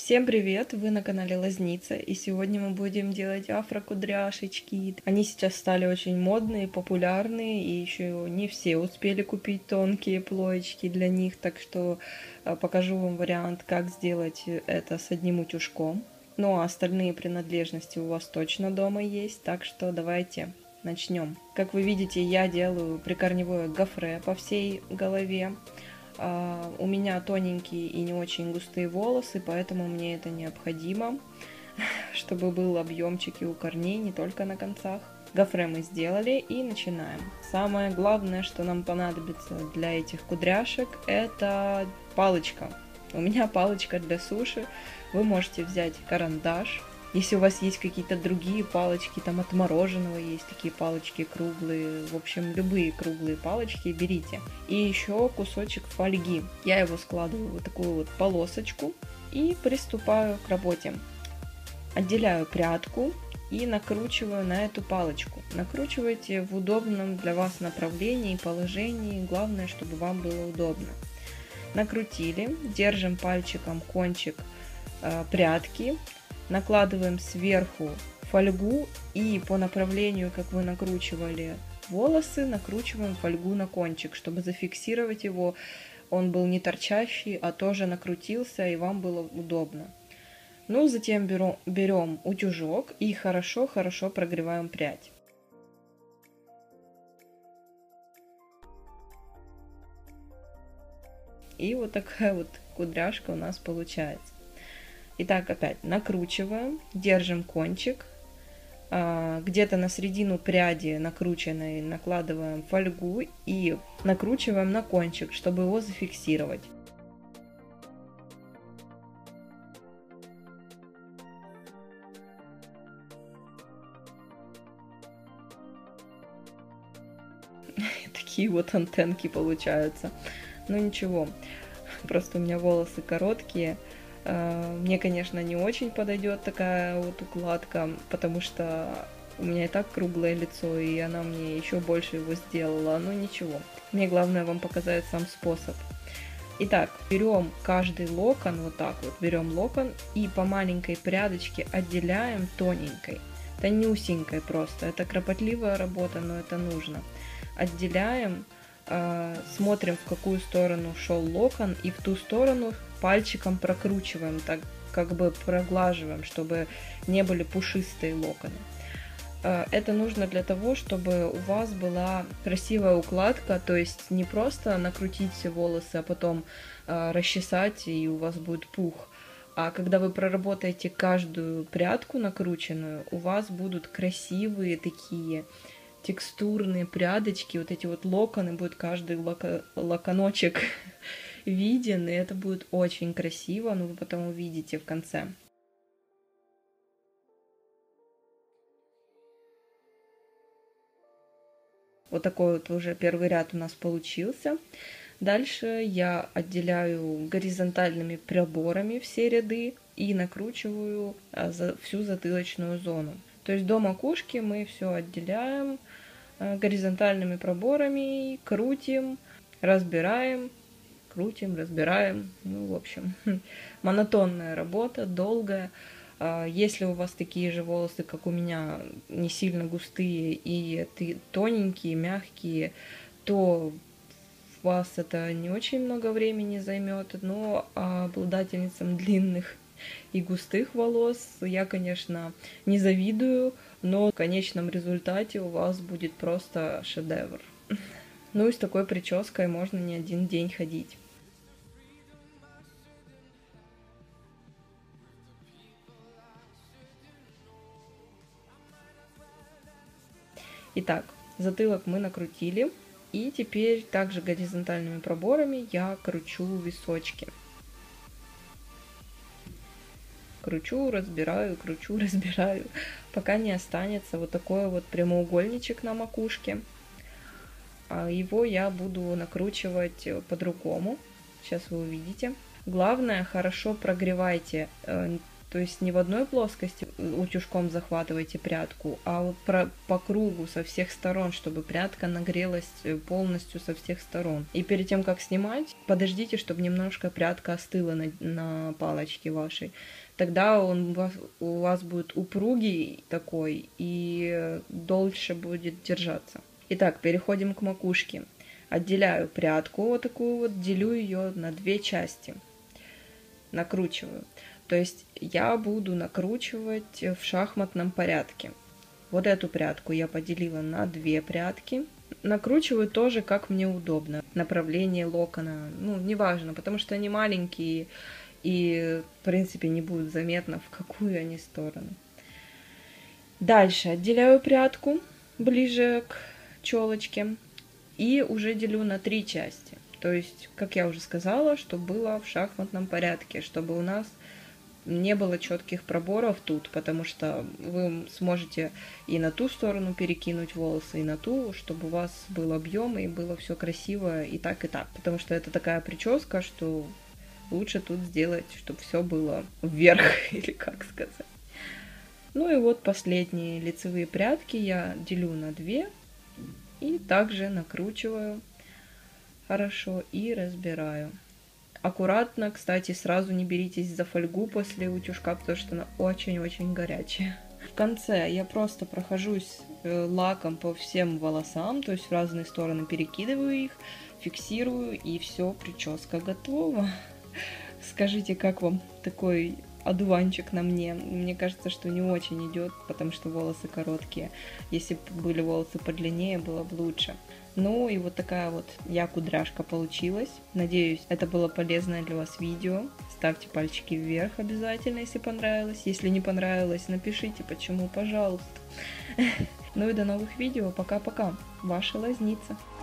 Всем привет! Вы на канале Лазница, и сегодня мы будем делать афро-кудряшечки. Они сейчас стали очень модные, популярные, и еще не все успели купить тонкие плоечки для них, так что покажу вам вариант, как сделать это с одним утюжком. Ну а остальные принадлежности у вас точно дома есть, так что давайте начнем. Как вы видите, я делаю прикорневое гофре по всей голове. У меня тоненькие и не очень густые волосы, поэтому мне это необходимо, чтобы был объемчик и у корней, не только на концах. Гофре мы сделали и начинаем. Самое главное, что нам понадобится для этих кудряшек, это палочка. У меня палочка для суши. Вы можете взять карандаш. Если у вас есть какие-то другие палочки, там от мороженого есть такие палочки круглые, в общем, любые круглые палочки берите. И еще кусочек фольги. Я его складываю в вот такую вот полосочку и приступаю к работе. Отделяю прядку и накручиваю на эту палочку. Накручивайте в удобном для вас направлении и положении, главное, чтобы вам было удобно. Накрутили, держим пальчиком кончик прядки. Накладываем сверху фольгу и по направлению, как вы накручивали волосы, накручиваем фольгу на кончик, чтобы зафиксировать его. Он был не торчащий, а тоже накрутился, и вам было удобно. Ну, затем берем утюжок и хорошо-хорошо прогреваем прядь. И вот такая вот кудряшка у нас получается. Итак, опять накручиваем, держим кончик, где-то на середину пряди накрученной накладываем фольгу и накручиваем на кончик, чтобы его зафиксировать. Такие вот антенки получаются. Ну ничего, просто у меня волосы короткие. Мне, конечно, не очень подойдет такая вот укладка, потому что у меня и так круглое лицо, и она мне еще больше его сделала, но ничего. Мне главное вам показать сам способ. Итак, берем каждый локон, вот так вот, берем локон и по маленькой прядочке отделяем тоненькой, тонюсенькой просто. Это кропотливая работа, но это нужно. Отделяем, смотрим, в какую сторону шел локон, и в ту сторону пальчиком прокручиваем, так как бы проглаживаем, чтобы не были пушистые локоны. Это нужно для того, чтобы у вас была красивая укладка, то есть не просто накрутить все волосы, а потом расчесать, и у вас будет пух. А когда вы проработаете каждую прядку накрученную, у вас будут красивые такие текстурные прядочки, вот эти вот локоны, будет каждый локоночек виден, и это будет очень красиво, но вы потом увидите в конце. Вот такой вот уже первый ряд у нас получился. Дальше я отделяю горизонтальными проборами все ряды и накручиваю всю затылочную зону. То есть до макушки мы все отделяем горизонтальными проборами, крутим, разбираем, крутим, разбираем. Ну, в общем, монотонная работа, долгая. Если у вас такие же волосы, как у меня, не сильно густые и тоненькие, мягкие, то у вас это не очень много времени займет, но обладательницам длинных и густых волос я, конечно, не завидую, но в конечном результате у вас будет просто шедевр. Ну и с такой прической можно не один день ходить. Итак, затылок мы накрутили, и теперь также горизонтальными проборами я кручу височки. Кручу, разбираю, пока не останется вот такой вот прямоугольничек на макушке. Его я буду накручивать по-другому. Сейчас вы увидите. Главное, хорошо прогревайте То есть не в одной плоскости утюжком захватывайте прядку, а вот по кругу со всех сторон, чтобы прядка нагрелась полностью со всех сторон. И перед тем, как снимать, подождите, чтобы немножко прядка остыла на палочке вашей. Тогда у вас будет упругий такой и дольше будет держаться. Итак, переходим к макушке. Отделяю прядку вот такую вот, делю ее на две части. Накручиваю. То есть я буду накручивать в шахматном порядке. Вот эту прядку я поделила на две прядки. Накручиваю тоже, как мне удобно. Направление локона, ну, неважно, потому что они маленькие и, в принципе, не будет заметно, в какую они сторону. Дальше отделяю прядку ближе к челочке и уже делю на три части. То есть, как я уже сказала, чтобы было в шахматном порядке, чтобы у нас не было четких проборов тут, потому что вы сможете и на ту сторону перекинуть волосы, и на ту, чтобы у вас был объем и было все красиво и так, потому что это такая прическа, что лучше тут сделать, чтобы все было вверх, или как сказать. Ну и вот последние лицевые прядки я делю на две и также накручиваю хорошо и разбираю. Аккуратно, кстати, сразу не беритесь за фольгу после утюжка, потому что она очень-очень горячая. В конце я просто прохожусь лаком по всем волосам, то есть в разные стороны перекидываю их, фиксирую, и все, прическа готова. Скажите, как вам такой одуванчик на мне? Мне кажется, что не очень идет, потому что волосы короткие. Если бы были волосы подлиннее, было бы лучше. Ну и вот такая вот я-кудряшка получилась. Надеюсь, это было полезное для вас видео. Ставьте пальчики вверх обязательно, если понравилось. Если не понравилось, напишите, почему, пожалуйста. Ну и до новых видео. Пока-пока. Ваша Лозница.